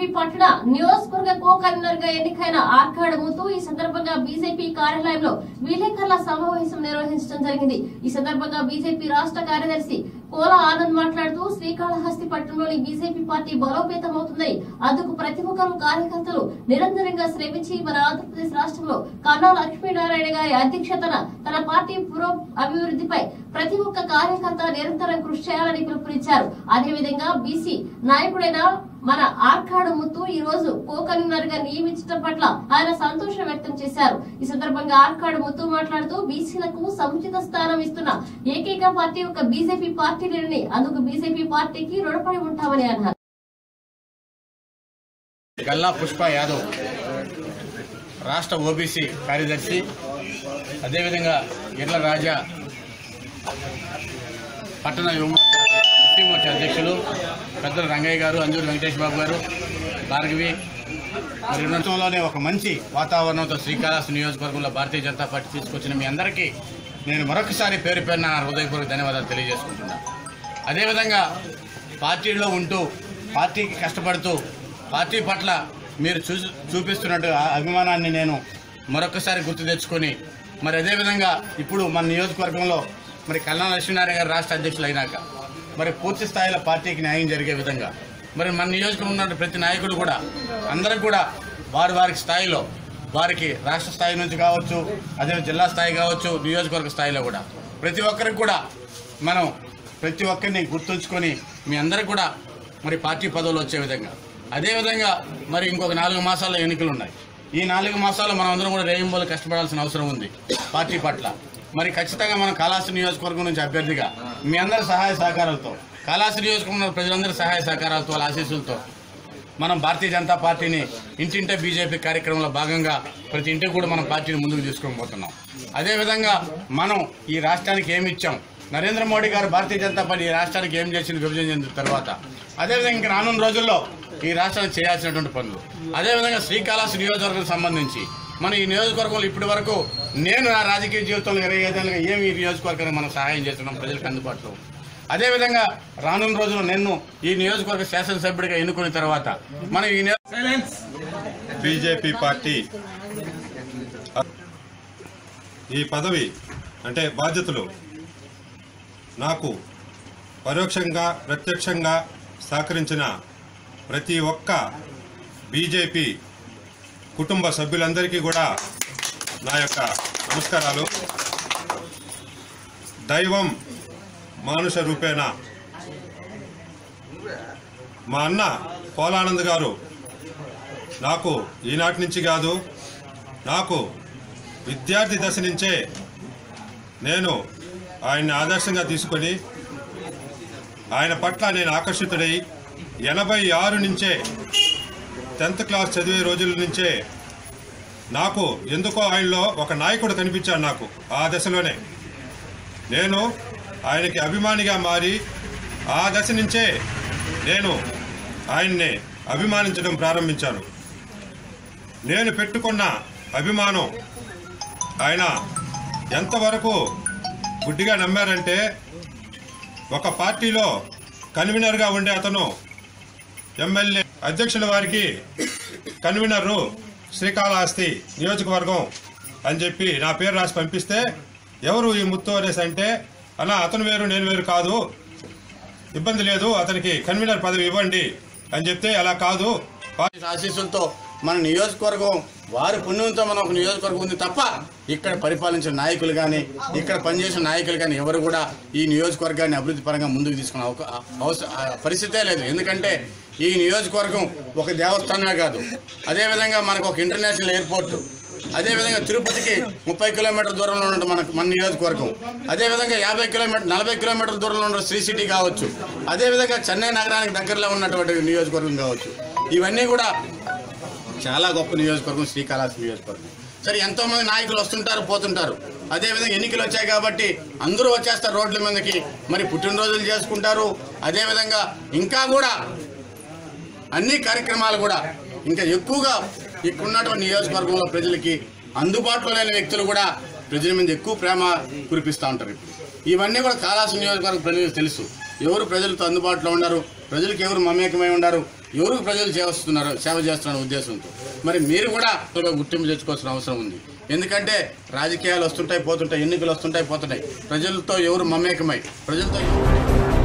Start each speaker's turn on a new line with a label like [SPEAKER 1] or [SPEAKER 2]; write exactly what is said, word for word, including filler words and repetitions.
[SPEAKER 1] పట్టణ నియోజకవర్గ co convener గా ఎన్నికైన ఆర్కాడ్ ముత్తు ఈ సందర్భంగా బీజేపీ కార్యాలయంలో విలేకరుల సమావేశం నిర్వహించడం జరిగింది। ఈ సందర్భంగా బీజేపీ రాష్ట్ర కార్యదర్శి కోల ఆనంద్ మాట్లాడుతూ శ్రీకాళహస్తి పట్టణంలోని బీజేపీ పార్టీ బలోపేతమవుతుందని, అందుకు ప్రతి ఒక్కరు కార్యకర్తలు నిరంతరంగా శ్రమించి మన ఆంధ్రప్రదేశ్ రాష్ట్రంలో కన్నా లక్ష్మీనారాయణ గారి అధ్యక్షతన తన పార్టీ పురో అభివృద్ధిపై ప్రతి ఒక్క కార్యకర్త నిరంతరం కృషి చేయాలని పిలుపునిచ్చారు। అదేవిధంగా బీసీ నాయకుడైన మన ఆర్కాడ్ ముత్తు ఈ రోజు కో కన్వీనర్ గా నియమించడం పట్ల ఆయన సంతోషం వ్యక్తం చేశారు। ఈ సందర్భంగా ఆర్కాడ్ ముత్తు మాట్లాడుతూ బీసీలకు సముచిత స్థానం ఇస్తున్న ఏకైక పార్టీ ఒక బీజేపీ పార్టీని, అందుకు బీజేపీ పార్టీకి రుణపడి ఉంటామని అన్నారు।
[SPEAKER 2] గల్లా పుష్ప యాదవ్ రాష్ట్ర ఓబీసీ కార్యదర్శి, అదేవిధంగా ఎర్ల రాజా పట్టణ యువమోర్చా అధ్యక్షులు పెద్దల రంగయ్య గారు, అంజూరు వెంకటేష్ బాబు గారు, భార్గవి మరి రాష్ట్రంలోనే ఒక మంచి వాతావరణంతో శ్రీకాళహస్తి నియోజకవర్గంలో భారతీయ జనతా పార్టీ తీసుకొచ్చిన మీ అందరికీ నేను మరొకసారి పేరు పేరున హృదయపూర్వక ధన్యవాదాలు తెలియజేసుకుంటున్నాను। అదేవిధంగా పార్టీలో ఉంటూ పార్టీకి కష్టపడుతూ పార్టీ పట్ల మీరు చూ చూపిస్తున్నట్టు అభిమానాన్ని నేను మరొకసారి గుర్తు తెచ్చుకొని మరి అదేవిధంగా ఇప్పుడు మన నియోజకవర్గంలో మరి కన్నా లక్ష్మీనారాయణ గారు రాష్ట్ర అధ్యక్షులు అయినాక మరి పూర్తి స్థాయిలో పార్టీకి న్యాయం జరిగే విధంగా మరి మన నియోజకవర్గంలో ఉన్న ప్రతి నాయకుడు కూడా అందరికి కూడా వారి వారికి స్థాయిలో వారికి రాష్ట్ర స్థాయి నుంచి కావచ్చు, అదే జిల్లా స్థాయి కావచ్చు, నియోజకవర్గ స్థాయిలో కూడా ప్రతి ఒక్కరికి కూడా మనం ప్రతి ఒక్కరిని గుర్తుంచుకొని మీ అందరికి కూడా మరి పార్టీ పదవులు వచ్చే విధంగా, అదేవిధంగా మరి ఇంకొక నాలుగు మాసాల్లో ఎన్నికలు ఉన్నాయి। ఈ నాలుగు మాసాల్లో మనం అందరం కూడా రేయింబోలు కష్టపడాల్సిన అవసరం ఉంది పార్టీ పట్ల। మరి ఖచ్చితంగా మనం కాళహస్తి నియోజకవర్గం నుంచి అభ్యర్థిగా మీ అందరి సహాయ సహకారాలతో, కాళహస్తి నియోజకవర్గంలో ప్రజలందరి సహాయ సహకారాలతో, వాళ్ళ ఆశీస్సులతో మనం భారతీయ జనతా పార్టీని ఇంటింటే బీజేపీ కార్యక్రమంలో భాగంగా ప్రతి ఇంటికి కూడా మనం పార్టీని ముందుకు తీసుకొని పోతున్నాం। అదేవిధంగా మనం ఈ రాష్ట్రానికి ఏమి ఇచ్చాం, నరేంద్ర మోడీ గారు భారతీయ జనతా పార్టీ ఈ రాష్ట్రానికి ఏం చేసింది విభజన చెందిన తర్వాత, అదేవిధంగా ఇంకా రానున్న రోజుల్లో ఈ రాష్ట్రానికి చేయాల్సినటువంటి పనులు, అదేవిధంగా శ్రీకాళహస్తి నియోజకవర్గానికి సంబంధించి మన ఈ నియోజకవర్గంలో ఇప్పటి వరకు నేను నా రాజకీయ జీవితంలో ఇరవై ఐదేళ్ళుగా ఏమి ఈ నియోజకవర్గానికి మనం సహాయం చేస్తున్నాం ప్రజలకు అందుబాటులో, అదేవిధంగా రానున్న రోజుల్లో నేను ఈ నియోజకవర్గ శాసనసభ్యుడిగా ఎన్నుకున్న తర్వాత మన ఈ
[SPEAKER 3] బీజేపీ పార్టీ ఈ పదవి అంటే బాధ్యతలు నాకు పరోక్షంగా ప్రత్యక్షంగా సహకరించిన ప్రతి ఒక్క బీజేపీ కుటుంబ సభ్యులందరికీ కూడా నా యొక్క నమస్కారాలు। దైవం మానుష రూపేణ మా అన్న కోలానంద్ గారు నాకు ఈనాటి నుంచి కాదు, నాకు విద్యార్థి దశ నుంచే నేను ఆయన్ని ఆదర్శంగా తీసుకొని ఆయన పట్ల నేను ఆకర్షితుడై ఎనభై ఆరు నుంచే టెన్త్ క్లాస్ చదివే రోజుల నుంచే నాకు ఎందుకో ఆయనలో ఒక నాయకుడు కనిపించాడు। నాకు ఆ దశలోనే నేను ఆయనకి అభిమానిగా మారి ఆ దశ నుంచే నేను ఆయన్ని అభిమానించడం ప్రారంభించాను। నేను పెట్టుకున్న అభిమానం ఆయన ఎంతవరకు గుడ్డిగా నమ్మారంటే, ఒక పార్టీలో కన్వీనర్గా ఉండే అతను ఎమ్మెల్యే అధ్యక్షుల వారికి కన్వీనరు శ్రీకాళహస్తి నియోజకవర్గం అని చెప్పి నా పేరు రాసి పంపిస్తే, ఎవరు ఈ ముత్తు అనేసి అంటే, అలా అతను వేరు నేను వేరు కాదు, ఇబ్బంది లేదు, అతనికి కన్వీనర్ పదవి ఇవ్వండి అని చెప్తే, అలా కాదు
[SPEAKER 2] ఆశీస్సులతో మన నియోజకవర్గం వారి పుణ్యంతో మన ఒక నియోజకవర్గం ఉంది తప్ప ఇక్కడ పరిపాలించిన నాయకులు కానీ ఇక్కడ పనిచేసిన నాయకులు కానీ ఎవరు కూడా ఈ నియోజకవర్గాన్ని అభివృద్ధి పరంగా ముందుకు తీసుకునే అవసరం పరిస్థితే లేదు। ఎందుకంటే ఈ నియోజకవర్గం ఒక దేవస్థానమే కాదు, అదేవిధంగా మనకు ఒక ఇంటర్నేషనల్ ఎయిర్పోర్ట్, అదేవిధంగా తిరుపతికి ముప్పై కిలోమీటర్ల దూరంలో ఉన్న మనకు మన నియోజకవర్గం, అదేవిధంగా యాభై కిలోమీటర్ నలభై కిలోమీటర్ల దూరంలో ఉన్న శ్రీ సిటీ కావచ్చు, అదేవిధంగా చెన్నై నగరానికి దగ్గరలో ఉన్నటువంటి నియోజకవర్గం కావచ్చు, ఇవన్నీ కూడా చాలా గొప్ప నియోజకవర్గం శ్రీకాళహస్తి నియోజకవర్గం। సరే, ఎంతోమంది నాయకులు వస్తుంటారు పోతుంటారు, అదేవిధంగా ఎన్నికలు వచ్చాయి కాబట్టి అందరూ వచ్చేస్తారు రోడ్ల మీదకి, మరి పుట్టినరోజులు చేసుకుంటారు, అదేవిధంగా ఇంకా కూడా అన్ని కార్యక్రమాలు కూడా ఇంకా ఎక్కువగా ఇక్కడున్నటువంటి నియోజకవర్గంలో ప్రజలకి అందుబాటులో లేని వ్యక్తులు కూడా ప్రజల మీద ఎక్కువ ప్రేమ కురిపిస్తూ ఉంటారు। ఇవన్నీ కూడా కాళహస్తి నియోజకవర్గ ప్రజలకు తెలుసు, ఎవరు ప్రజలతో అందుబాటులో ఉన్నారు, ప్రజలకు ఎవరు మమేకమై ఉన్నారు, ఎవరికి ప్రజలు చేస్తున్నారు సేవ చేస్తున్న ఉద్దేశంతో మరి మీరు కూడా గుర్తింపు తెచ్చుకోవాల్సిన అవసరం ఉంది. ఎందుకంటే రాజకీయాలు వస్తుంటాయి పోతుంటాయి, ఎన్నికలు వస్తుంటాయి పోతుంటాయి, ప్రజలతో ఎవరు మమేకమై ప్రజలతో